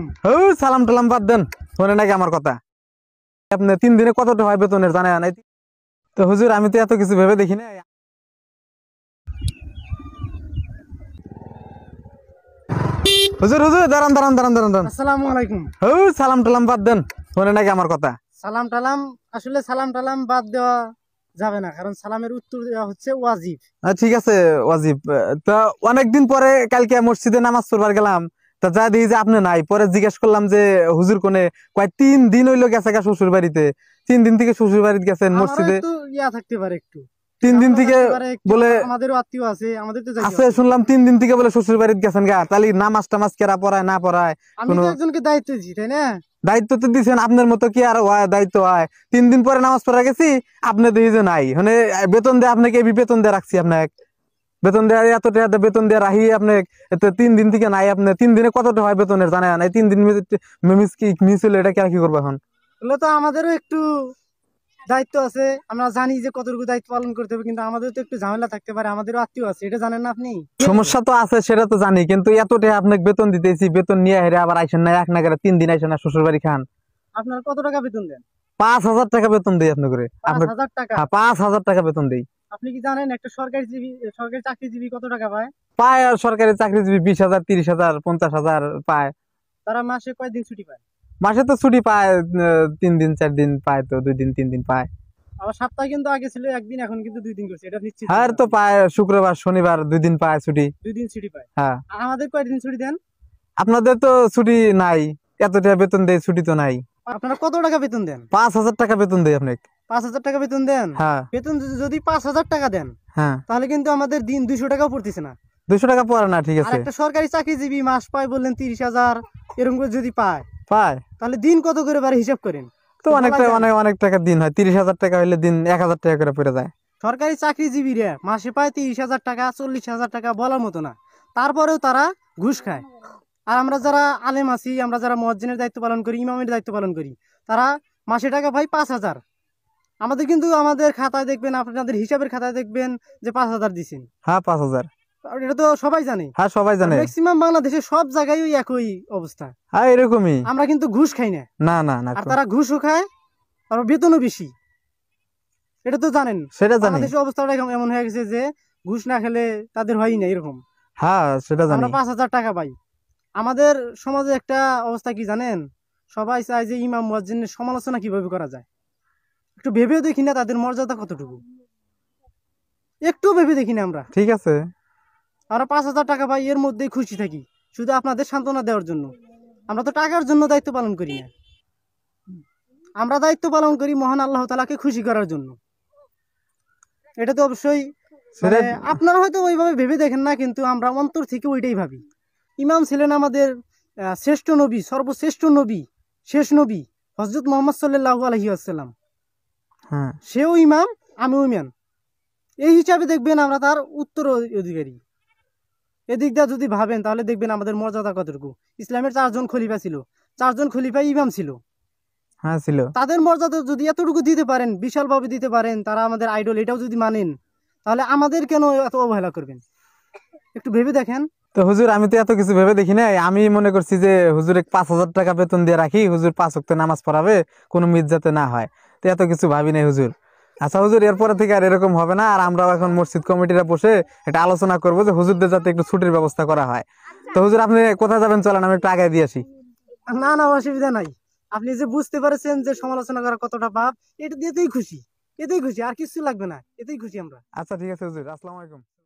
ও সালাম টালাম বাদ দেন, শোনে নাকি আমার কথা? আপনি 3 দিনে কতটা হয় বেতনের জানেন নাই? তো হুজুর আমি তো এত কিছু ভেবে দেখি না। হুজুর হুজুর দাঁড়ান দাঁড়ান দাঁড়ান দাঁড়ান দাঁড়ান। আসসালামু আলাইকুম। ও সালাম টালাম বাদ দেন, শোনে নাকি আমার কথা? সালাম টালাম, আসলে সালাম টালাম বাদ দেওয়া যাবে না, কারণ সালামের উত্তর দেওয়া হচ্ছে ওয়াজিব। ঠিক আছে ওয়াজিব। তা অনেকদিন পরে কালকে মসজিদে নামাজ পড়বার গেলাম, তা যা দেখি যে আপনি নাই। পরে জিজ্ঞেস করলাম যে হুজুর কোনে, কয় 3 দিন হইলো গেছে গা শ্বশুর বাড়িতে। 3 দিন থেকে শ্বশুর বাড়িতে গেছেন আমারও মসজিদে। একটু থাকতে পারে, একটু 3 দিন ঝামেলা থেকে থাকতে পারে একটু, বলে আমাদেরও আত্মীয় আছে, আমাদের তো যাইতে আছে, হবে। শুনলাম 3 দিন থেকে বলে শ্বশুর বাড়িতে গেছেন গা। তাহলে নামাজ টামাজ কেরা পড়ায় না পড়ায় আমি কোনো তো একজনকে দায়িত্ব দিই, তাই না? দায়িত্ব তো দিচ্ছেন, আপনার মতো কি আর হয় দায়িত্ব হয়? 3 দিন পরে নামাজ পড়া গেছি, আপনি দেখি যে নাই। মানে বেতন দিয়ে আপনাকে এই বেতন দিয়ে রাখছি, আপনাকে বেতন দেওয়া এত টাকা দিয়ে বেতন দিয়ে রাখি আপনি। 3 দিন থেকে নাই। আপনি 3 দিনে কতটা হয় বেতনের জানেন নাই? 3 দিন মিস কি মিস হলো, এটা কি করবো এখন? বলে তো আমাদেরও একটু দায়িত্ব আছে, আমরা জানি যে কতটুকু দায়িত্ব পালন করতে হবে, কিন্তু আমাদের তো একটু ঝামেলা থাকতে পারে, আমাদেরও আত্মীয় আছে, এটা জানেন না আপনি? সমস্যা তো আছে, সেটা তো জানি, কিন্তু এত টাকা আপনাকে বেতন দিতেছি, বেতন নিয়ে হেরে আবার আইসেন না, এক না করে 3 দিন আইসেন না শ্বশুর বাড়ি খান। আপনার কত টাকা বেতন দেন? 5,000 টাকা বেতন দিই আপনি করে। আপনার 5,000 টাকা? হ্যাঁ 5,000 টাকা বেতন দিই। আপনি কি জানেন একটা সরকারি চাকরিজীবী কত টাকা পায়? পায় আর সরকারি চাকরিজীবী 20,000, 30,000, 50,000 পায়। তারা মাসে কয়দিন ছুটি পায়? মাসে তো ছুটি পায় 3 দিন 4 দিন পায়, তো 2 দিন 3 দিন পায়। আবার সপ্তাহে কিন্তু আগে ছিল একদিন, এখন কিন্তু 2 দিন করছে, এটা নিশ্চিত আর জানেন তো আপনি? পায় শুক্রবার শনিবার 2 দিন পায় ছুটি। 2 দিন ছুটি পায়। হ্যাঁ। আর আমাদের কয়দিন ছুটি দেন? আপনাদের তো ছুটি নাই, এত টাকা বেতন দেয়, ছুটি তো নাই। আপনারা কত টাকা বেতন দেন? 5,000 টাকা বেতন দেয় আপনাকে। 5,000 টাকা বেতন দেন? হ্যাঁ বেতন যদি 5,000 টাকা দেন, হ্যাঁ। তাহলে কিন্তু আমাদের দিন 200 টাকাও পড়তেছে না। 200 টাকা পড়ে না, ঠিক আর আছে। একটা সরকারি চাকরিজীবী মাস পায় বললেন 30,000, এরকম করে যদি পায়, পায় তাহলে দিন কত করে পারে হিসাব করেন। তো তো বলা অনেকটা, যায় না। অনেক অনেক টাকা দিন হয়। 30,000 টাকা হইলে দিন 1,000 টাকা করে পড়ে যায়। সরকারি চাকরিজীবীরা মাসে পায় 30,000 টাকা, 40,000 টাকা, বলার মতো না। তারপরেও তারা ঘুষ খায়। আর আমরা যারা আলেম আছি, আমরা যারা মুয়াজ্জিনের দায়িত্ব পালন করি, ইমামের দায়িত্ব পালন করি, তারা মাসে টাকা পাই 5,000। আমাদের কিন্তু আমাদের খাতায় দেখবেন, আপনাদের হিসাবের খাতায় দেখবেন যে 5,000 দিচ্ছেন। হ্যাঁ 5,000। আর এটা তো সবাই জানে। হ্যাঁ সবাই জানে। ম্যাক্সিমাম বাংলাদেশে সব জায়গায় ওই একই অবস্থা। হ্যাঁ এরকমই। আমরা কিন্তু ঘুষ খাই না, না না না, আর তারা ঘুষও খায়, আর বেতনও বেশি। এটা তো জানেন। সেটা জানি। বাংলাদেশের অবস্থাটা এমন হয়ে গেছে যে ঘুষ না খেলে তাদের হয়ই না, এরকম। হ্যাঁ সেটা জানি। আমরা 5,000 টাকা পাই। আমাদের সমাজে একটা অবস্থা কি জানেন? সবাই চায় যে ইমাম মুয়াজ্জিনের সমালোচনা কিভাবে করা যায়। একটু ভেবেও দেখি না তাদের মর্যাদা কতটুকু, একটু ভেবে দেখি না আমরা। ঠিক আছে। আমরা 5,000 টাকা পাই, এর মধ্যেই খুশি থাকি, শুধু আপনাদের সান্ত্বনা দেওয়ার জন্য। আমরা তো টাকার জন্য দায়িত্ব পালন করি না, আমরা দায়িত্ব পালন করি মহান আল্লাহ তাআলাকে খুশি করার জন্য। এটা তো অবশ্যই মানে আপনারা হয়তো ওইভাবে ভেবে দেখেন না, কিন্তু আমরা অন্তর থেকে ওইটাই ভাবি। ইমাম ছিলেন আমাদের শ্রেষ্ঠ নবী, সর্বশ্রেষ্ঠ নবী, শেষ নবী হযরত মুহাম্মদ সাল্লাল্লাহু আলাইহি ওয়াসাল্লাম। হ্যাঁ সেও ইমাম, আমিও ইমাম। এই হিসাবে দেখবেন আমরা তার উত্তর অধিকারী। এদিক দিয়ে যদি ভাবেন তাহলে দেখবেন আমাদের মর্যাদা কতটুকু। ইসলামের 4 জন খলিফা ছিল, 4 জন খলিফাই ইমাম ছিল। হ্যাঁ ছিল। তাদের মর্যাদা যদি এতটুকু দিতে পারেন, বিশালভাবে দিতে পারেন, তারা আমাদের আইডল, এটাও যদি মানেন, তাহলে আমাদের কেন এত অবহেলা করবেন? একটু ভেবে দেখেন। তো হুজুর আমি তো এত কিছু ভেবে দেখি নাই। আমি মনে করছি যে হুজুরে 5,000 টাকা বেতন দিয়ে রাখি, হুজুর 5 ওয়াক্ত নামাজ পড়াবে, কোনো মিস যাতে না হয়। তো এত কিছু ভাবি নাই হুজুর। আচ্ছা হুজুর, এরপরে থেকে আর এরকম হবে না। আর আমরাও এখন মসজিদ কমিটিরা বসে এটা আলোচনা করবো যে হুজুরদের যাতে একটু ছুটির ব্যবস্থা করা হয়। তো হুজুর আপনি কোথায় যাবেন, চলেন আমি একটু আগে দিয়ে আসি। না না, অসুবিধা নাই। আপনি যে বুঝতে পারছেন যে সমালোচনা করা কতটা পাপ, এটা দিয়েতেই খুশি, এতেই খুশি, আর কিছু লাগবে না, এতেই খুশি আমরা। আচ্ছা ঠিক আছে হুজুর, আসসালামু আলাইকুম।